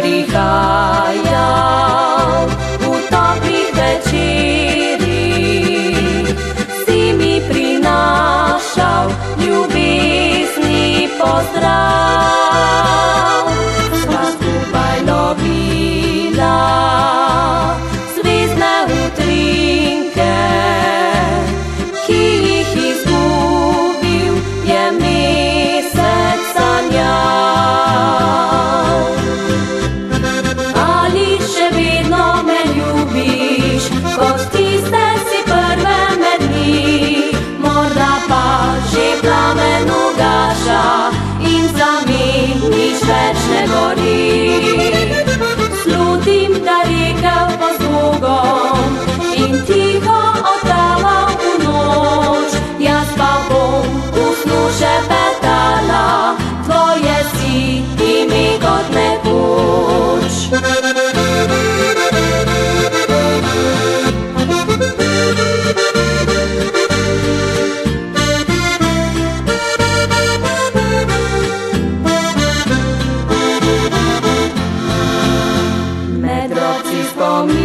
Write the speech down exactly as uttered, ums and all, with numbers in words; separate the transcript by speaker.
Speaker 1: prihajal v toplih večerih, si mi prinašal ljubezni pozdrav. Sva skupaj lovila zvezdne utrinke, ki jih izgubil je mesec sanjal. Ali še vedno me ljubiš, kot tiste si prve med njih? Morda pa že plamen ugaša in zameniš več ne gori. Slutim, da rekel po zlogom in tiho oddaval v noč, jaz pa bom v snu še petala tvoje si ime kot nekoč. Med roci spomin